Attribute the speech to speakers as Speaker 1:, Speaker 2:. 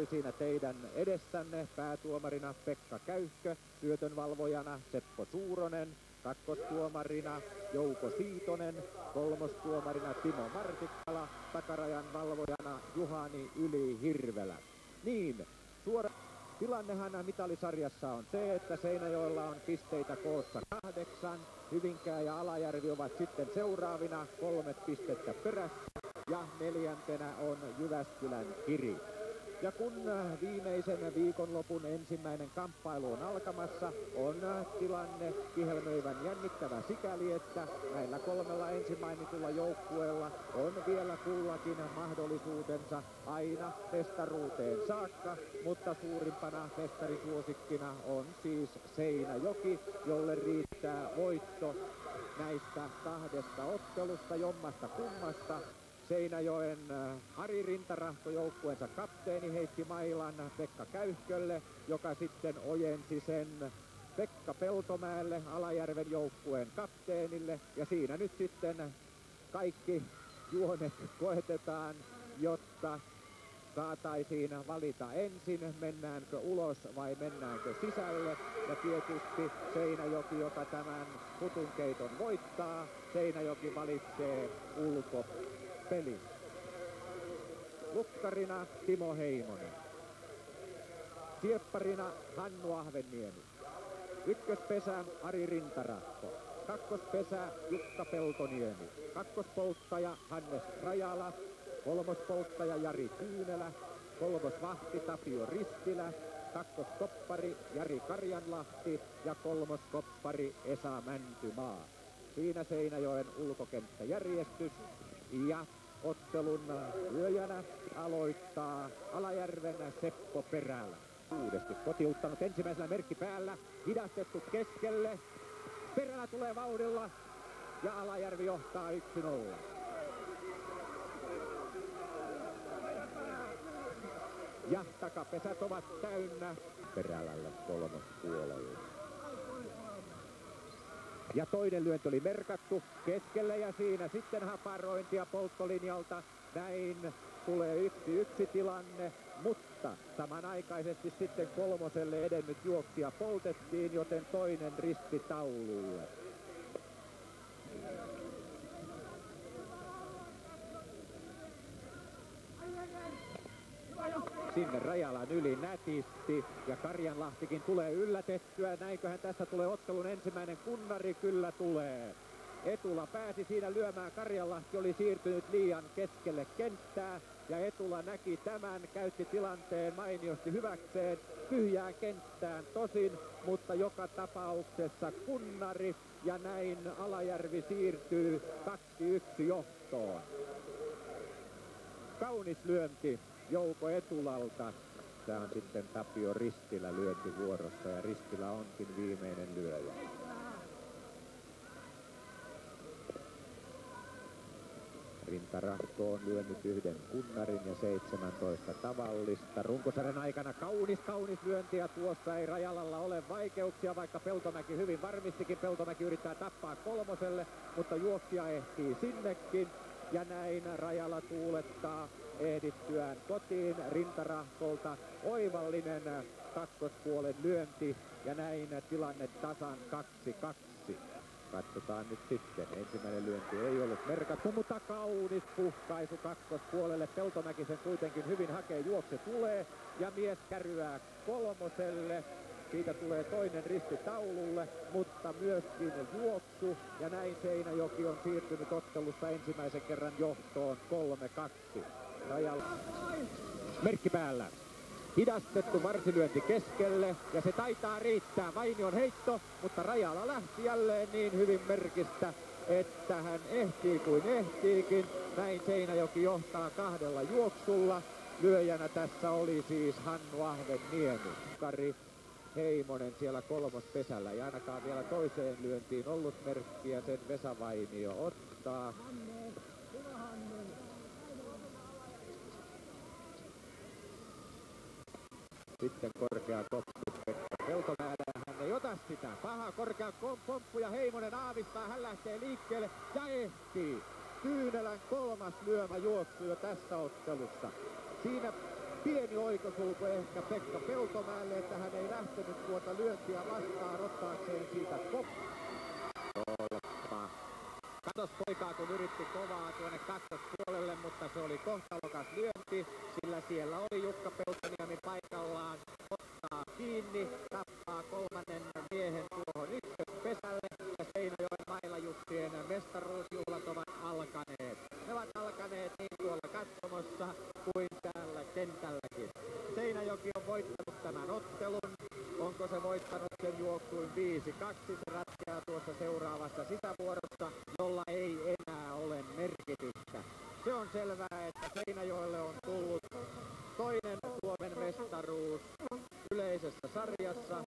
Speaker 1: oli siinä teidän edessänne. Päätuomarina Pekka Käyhkö, syötönvalvojana Seppo Suuronen, kakkostuomarina Jouko Siitonen, kolmostuomarina Timo Martikkala, takarajan valvojana Juhani Yli-Hirvelä. Niin, tilannehan mitalisarjassa on se, että Seinäjoella on pisteitä koossa 8. Hyvinkää ja Alajärvi ovat sitten seuraavina 3 pistettä perässä ja 4. on Jyväskylän Kiri. Ja kun viimeisen viikonlopun ensimmäinen kamppailu on alkamassa, on tilanne kihelmöivän jännittävä sikäli, että näillä 3 ensin mainitulla joukkueella on vielä kullakin mahdollisuutensa aina mestaruuteen saakka, mutta suurimpana mestarisuosikkina on siis Seinäjoki, jolle riittää voitto näistä 2 ottelusta jommasta kummasta. Seinäjoen Ari Rintarahko joukkueensa kapteeni heitti mailan Pekka Käyhkölle, joka sitten ojensi sen Pekka Peltomäelle, Alajärven joukkueen kapteenille. Ja siinä nyt sitten kaikki juonet koetetaan, jotta saataisiin valita ensin, mennäänkö ulos vai mennäänkö sisälle. Ja tietysti Seinäjoki, joka tämän hutunkeiton voittaa, Seinäjoki valitsee ulkopelin. Lukkarina Timo Heimonen. Siepparina Hannu Ahvenniemi. Ykköspesä Ari Rintarahko. Kakkospesä Jukka Peltoniemi. Kakkospolttaja Hannes Rajala. Kolmospolttaja Jari Kyynelä. Kolmosvahti Tapio Ristilä. Kakkoskoppari Jari Karjanlahti ja kolmoskoppari Esa Mäntymaa. Siinä Seinäjoen ulkokenttäjärjestys ja ottelun lyöjänä aloittaa Alajärven Seppo Perälä. Uudesti kotiuttanut ensimmäisellä merkki päällä, hidastettu keskelle. Perälä tulee vauhdilla ja Alajärvi johtaa 1-0. Ja takapesät ovat täynnä Perälälle kolmospuolella. Ja toinen lyönti oli merkattu keskelle ja siinä sitten haparointia polttolinjalta. Näin tulee 1-1 tilanne, mutta samanaikaisesti sitten kolmoselle edennyt juoksija poltettiin, joten toinen risti taululle. Sinne Rajalan yli nätisti ja Karjanlahtikin tulee yllätettyä. Näinköhän tässä tulee ottelun ensimmäinen kunnari? Kyllä tulee. Etula pääsi siinä lyömään. Karjanlahti oli siirtynyt liian keskelle kenttää ja Etula näki tämän, käytti tilanteen mainiosti hyväkseen. Tyhjään kenttään tosin, mutta joka tapauksessa kunnari ja näin Alajärvi siirtyy 2-1 johtoon. Kaunis lyönti Jouko Etulalta. Tämä on sitten Tapio Ristilä lyöntivuorossa ja Ristilä onkin viimeinen lyöjä. Rintarahko on lyönyt 1 kunnarin ja 17 tavallista. Runkosarjan aikana kaunis lyönti ja tuossa ei Rajalalla ole vaikeuksia, vaikka Peltomäki hyvin varmistikin. Peltomäki yrittää tappaa kolmoselle, mutta juoksija ehtii sinnekin. Ja näin Rajala tuulettaa ehdittyään kotiin Rintarahkolta. Oivallinen kakkospuolen lyönti ja näin tilanne tasan 2-2. Katsotaan nyt sitten. Ensimmäinen lyönti ei ollut merkattu, mutta kaunis puhkaisu kakkospuolelle. Peltomäki sen kuitenkin hyvin hakee, juokse tulee ja mies kärryää kolmoselle. Siitä tulee toinen risti taululle, mutta myöskin juoksu. Ja näin Seinäjoki on siirtynyt ottelussa ensimmäisen kerran johtoon 3-2. Rajala merkki päällä. Hidastettu varsilyönti keskelle ja se taitaa riittää. Vainion heitto, mutta Rajala lähti jälleen niin hyvin merkistä, että hän ehtii kuin ehtiikin. Näin Seinäjoki johtaa 2 juoksulla. Lyöjänä tässä oli siis Hannu Ahvenniemi. Kari Heimonen siellä kolmospesällä. Ei ainakaan vielä toiseen lyöntiin ollut merkkiä, sen Vesa Vainio ottaa. Sitten korkea koppi Pekka Peltomäellä. Hän ei ota sitä. Paha korkea pomppu ja Heimonen aavistaa. Hän lähtee liikkeelle ja ehtii. Kyynelän 3. lyömä juoksu jo tässä ottelussa. Siinä pieni oikosulku ehkä Pekka Peltomäelle, että hän ei lähtenyt tuota lyöntiä vastaan ottaakseen siitä tolppaa. Katos poikaa, kun yritti kovaa tuonne kakkospuolelle, mutta se oli kohtalokas lyönti, sillä siellä oli Jukka Peltoniemi paikallaan, ottaa kiinni, tappaa kolmannen miehen tuohon ykköspesälle ja Seinäjoen Mailajuttien mestaruusjuhlat ovat alkaneet. Ne ovat alkaneet niin tuolla katsomossa kuin täällä kentälläkin. Seinäjoki on voittanut tämän ottelun. Onko se voittanut sen juoksuin 5-2? Se ratkeaa tuossa seuraavassa sisävuorossa, jolla ei enää ole merkitystä. Se on selvää, että Seinäjoelle on tullut toinen Suomen mestaruus yleisessä sarjassa